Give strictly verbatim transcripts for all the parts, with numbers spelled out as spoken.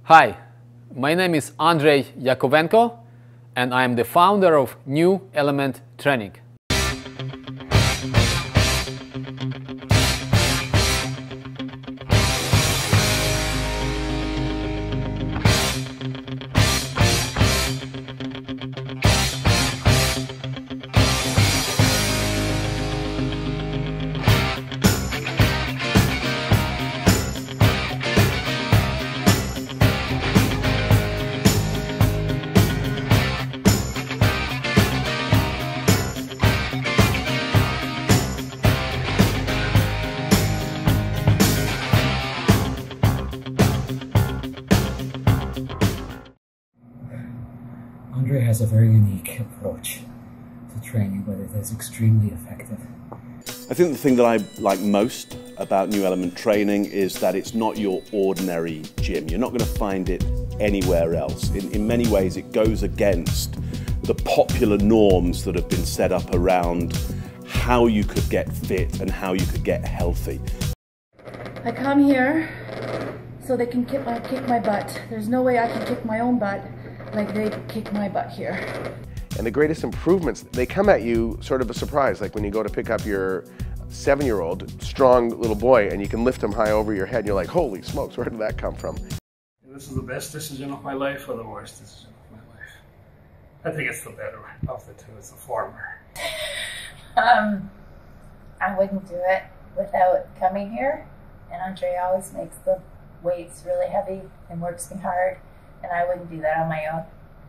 Hi, my name is Andrei Yakovenko and I am the founder of New Element Training. Andrei has a very unique approach to training, but it is extremely effective. I think the thing that I like most about New Element Training is that it's not your ordinary gym. You're not going to find it anywhere else. In, in many ways, it goes against the popular norms that have been set up around how you could get fit and how you could get healthy. I come here so they can kick my, kick my butt. There's no way I can kick my own butt like they kick my butt here. And the greatest improvements, they come at you sort of a surprise, like when you go to pick up your seven-year-old, strong little boy, and you can lift him high over your head, and you're like, holy smokes, where did that come from? This is the best decision of my life or the worst decision of my life? I think it's the better of the two, it's the former. Um, I wouldn't do it without coming here, and Andrei always makes the weights really heavy and works me hard, and I wouldn't do that on my own.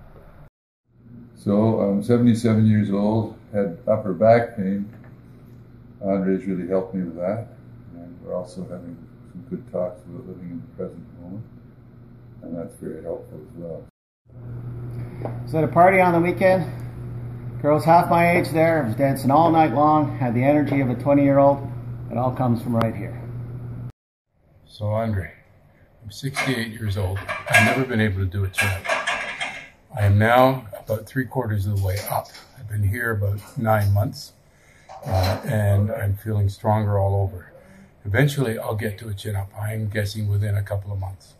So I'm seventy-seven years old, had upper back pain. Andrei's really helped me with that, and we're also having some good talks about living in the present moment, and that's very helpful as well. So at a party on the weekend, girls half my age there, I was dancing all night long, had the energy of a twenty year old. It all comes from right here. So Andrei, I'm sixty-eight years old. I've never been able to do a chin-up. I am now about three quarters of the way up. I've been here about nine months, uh, and I'm feeling stronger all over. Eventually, I'll get to a chin-up. I'm guessing within a couple of months.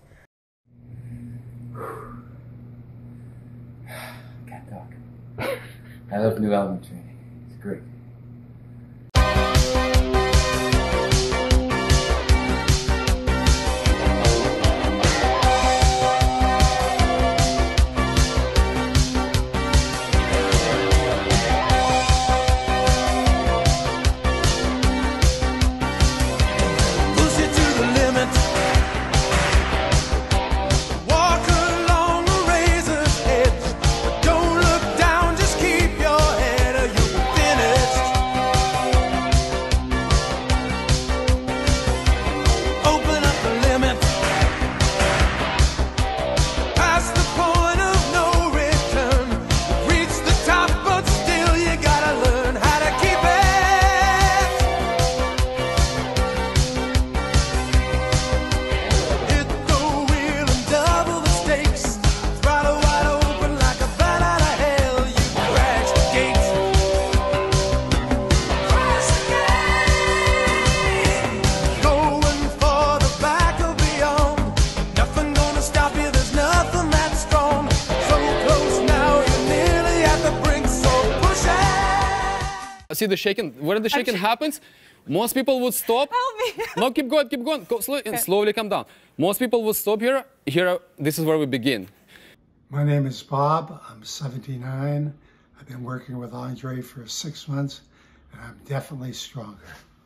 Can't talk. I love New Element Training. It's great. See the shaking, where the shaking happens, most people would stop. Help me. No, keep going, keep going, go slow, and okay. slowly come down. Most people would stop here. Here, this is where we begin. My name is Bob. I'm seventy-nine. I've been working with Andrei for six months, and I'm definitely stronger.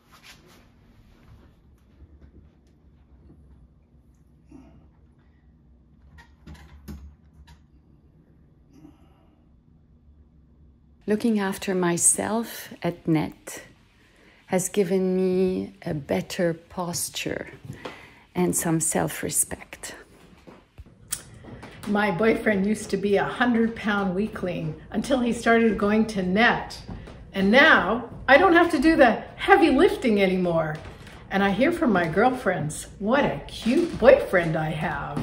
Looking after myself at net has given me a better posture and some self-respect. My boyfriend used to be a hundred pound weakling until he started going to net. And now I don't have to do the heavy lifting anymore. And I hear from my girlfriends, what a cute boyfriend I have.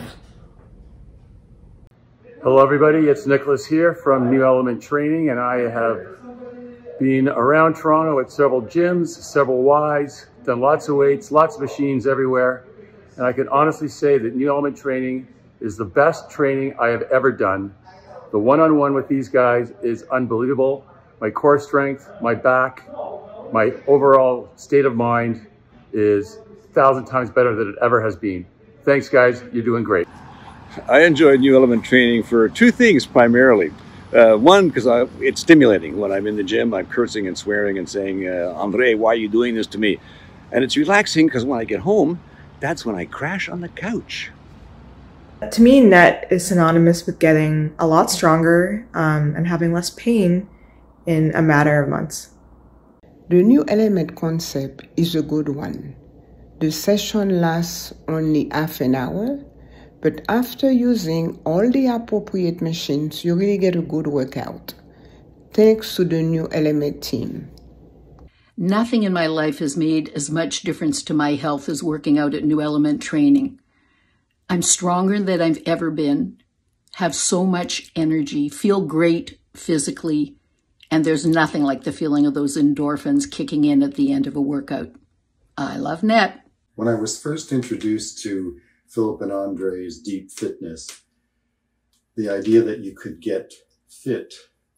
Hello everybody, it's Nicholas here from New Element Training, and I have been around Toronto at several gyms, several Ys, done lots of weights, lots of machines everywhere, and I can honestly say that New Element Training is the best training I have ever done. The one-on-one with these guys is unbelievable. My core strength, my back, my overall state of mind is a thousand times better than it ever has been. Thanks, guys. You're doing great. I enjoy New Element training for two things primarily. Uh, one, because I, it's stimulating. When I'm in the gym, I'm cursing and swearing and saying, uh, Andre, why are you doing this to me? And it's relaxing because when I get home, that's when I crash on the couch. To me, N E T is synonymous with getting a lot stronger um, and having less pain in a matter of months. The New Element concept is a good one. The session lasts only half an hour, but after using all the appropriate machines, you really get a good workout. Thanks to the New Element team. Nothing in my life has made as much difference to my health as working out at New Element Training. I'm stronger than I've ever been, have so much energy, feel great physically, and there's nothing like the feeling of those endorphins kicking in at the end of a workout. I love N E T. When I was first introduced to Philip and Andre's Deep Fitness, the idea that you could get fit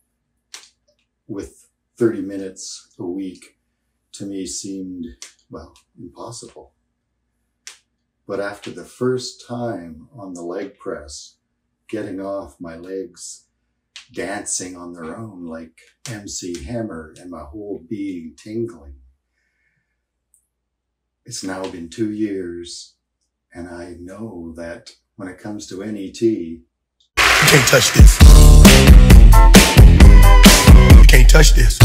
with thirty minutes a week to me seemed, well, impossible. But after the first time on the leg press, getting off, my legs dancing on their own like M C Hammer and my whole being tingling. It's now been two years and I know that when it comes to N E T, you can't touch this. You can't touch this.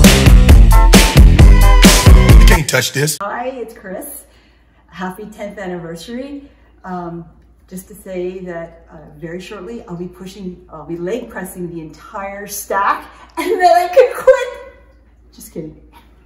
You can't touch this. Hi, it's Chris. Happy tenth anniversary. Um, just to say that uh, very shortly I'll be pushing, I'll be leg pressing the entire stack and then I can quit. Just kidding.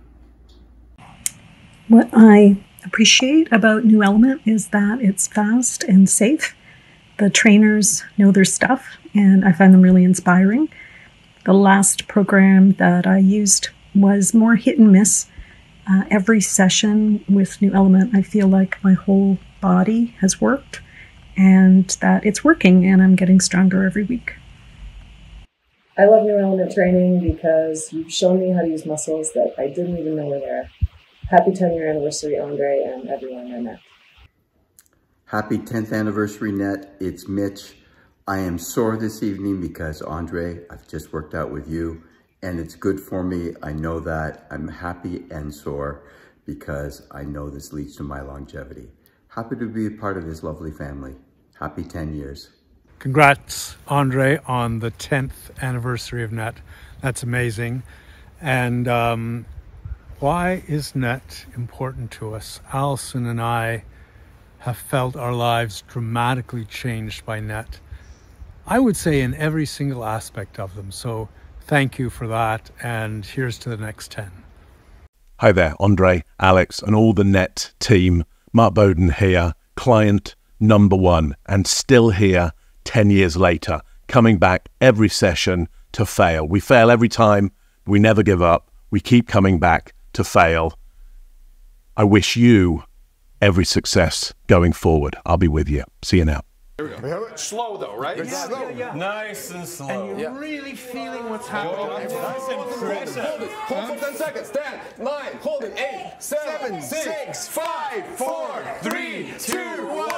What I appreciate about New Element is that it's fast and safe. The trainers know their stuff and I find them really inspiring. The last program that I used was more hit and miss. Uh, every session with New Element, I feel like my whole body has worked and that it's working and I'm getting stronger every week. I love New Element training because you've shown me how to use muscles that I didn't even know were there. Happy ten year anniversary, Andre, and everyone I met. Happy tenth anniversary, N E T. It's Mitch. I am sore this evening because, Andre, I've just worked out with you. And it's good for me. I know that. I'm happy and sore because I know this leads to my longevity. Happy to be a part of this lovely family. Happy ten years. Congrats, Andre, on the tenth anniversary of N E T. That's amazing. And um, why is N E T important to us? Alison and I have felt our lives dramatically changed by N E T. I would say in every single aspect of them. So thank you for that, and here's to the next ten. Hi there, Andre, Alex, and all the N E T team. Mark Bowden here, client number one, and still here ten years later, coming back every session to fail. We fail every time, we never give up, we keep coming back to fail. I wish you every success going forward. I'll be with you. See you now. Slow though, right? Yeah, slow. Yeah, yeah. Nice and slow. And you're yeah. really feeling what's happening. Oh, nice and impressive. Hold it. Hold huh? for ten seconds. ten, nine, hold it. eight, seven, seven six, six, five, four, three, two, one.